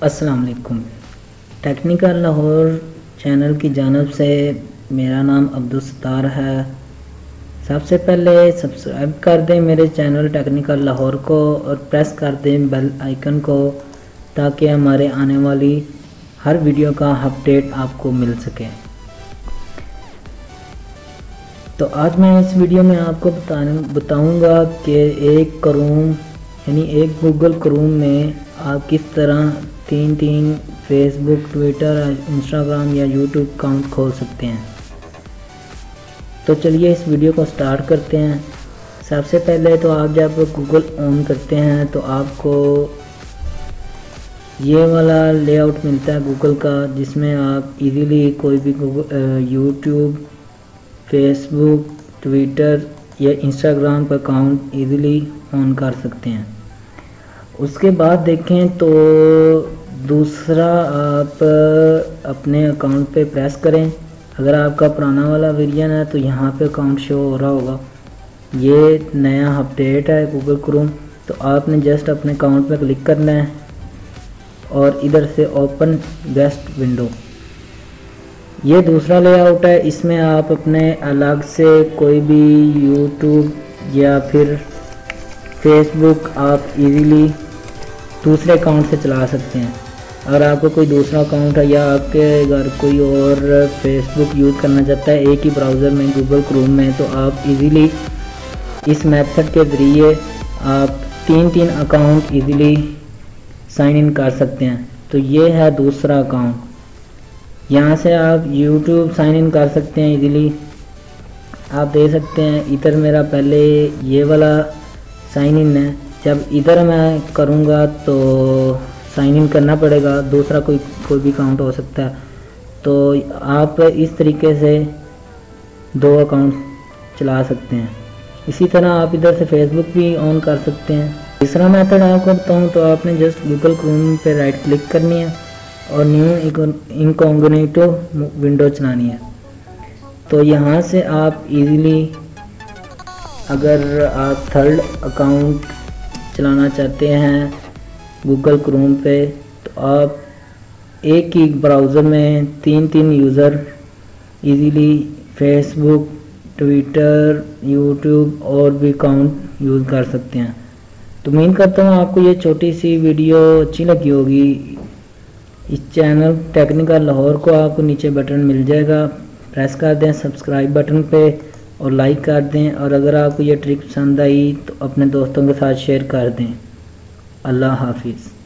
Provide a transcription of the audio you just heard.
अस्सलाम वालेकुम। Technical Lahore channel की जानिब से मेरा नाम अब्दुल सत्तार है। सबसे पहले सब्सक्राइब कर दें मेरे चैनल टेक्निकल लाहौर को और प्रेस कर दें बेल आइकन को, ताकि हमारे आने वाली हर वीडियो का अपडेट आपको मिल सके। तो आज मैं इस वीडियो में आपको बताऊंगा कि एक क्रोम यानी एक गूगल क्रोम में आप किस तरह तीन फेसबुक, ट्विटर, इंस्टाग्राम या यूट्यूब अकाउंट खोल सकते हैं। तो चलिए इस वीडियो को स्टार्ट करते हैं। सबसे पहले तो आप जब गूगल ऑन करते हैं तो आपको ये वाला लेआउट मिलता है गूगल का, जिसमें आप इजीली कोई भी यूट्यूब, फेसबुक, ट्विटर या इंस्टाग्राम का अकाउंट इजीली ऑन कर सकते हैं। उसके बाद देखें तो दूसरा आप अपने अकाउंट पे प्रेस करें। अगर आपका पुराना वाला वेरिएंट है तो यहाँ पे अकाउंट शो हो रहा होगा। ये नया अपडेट है गूगल क्रोम, तो आपने जस्ट अपने अकाउंट पे क्लिक करना है और इधर से ओपन गेस्ट विंडो। ये दूसरा लेआउट है, इसमें आप अपने अलग से कोई भी यूट्यूब या फिर फेसबुक आप इजीली दूसरे अकाउंट से चला सकते हैं। अगर आपको कोई दूसरा अकाउंट है या आपके घर कोई और फेसबुक यूज़ करना चाहता है एक ही ब्राउज़र में गूगल क्रोम में, तो आप इजीली इस मेथड के ज़रिए आप तीन अकाउंट इजीली साइन इन कर सकते हैं। तो ये है दूसरा अकाउंट। यहाँ से आप यूट्यूब साइन इन कर सकते हैं इजीली। आप देख सकते हैं इधर मेरा पहले ये वाला साइन इन है। जब इधर मैं करूँगा तो साइन इन करना पड़ेगा, दूसरा कोई भी अकाउंट हो सकता है। तो आप इस तरीके से दो अकाउंट चला सकते हैं। इसी तरह आप इधर से फेसबुक भी ऑन कर सकते हैं। तीसरा मेथड आपको बताऊँ तो आपने जस्ट गूगल क्रोम पे राइट क्लिक करनी है और न्यू इनकॉग्निटो विंडो चलानी है। तो यहाँ से आप इजीली अगर आप थर्ड अकाउंट चलाना चाहते हैं गूगल क्रोम पे, तो आप एक ही ब्राउज़र में तीन user easily Facebook, Twitter, YouTube और भी अकाउंट यूज़ कर सकते हैं। तो उम्मीद करता हूँ आपको ये छोटी सी वीडियो अच्छी लगी होगी। इस चैनल टेक्निकल लाहौर को आपको नीचे बटन मिल जाएगा, प्रेस कर दें सब्सक्राइब बटन पे और लाइक कर दें। और अगर आपको ये ट्रिक पसंद आई तो अपने दोस्तों के साथ शेयर कर दें। अल्लाह हाफिज़।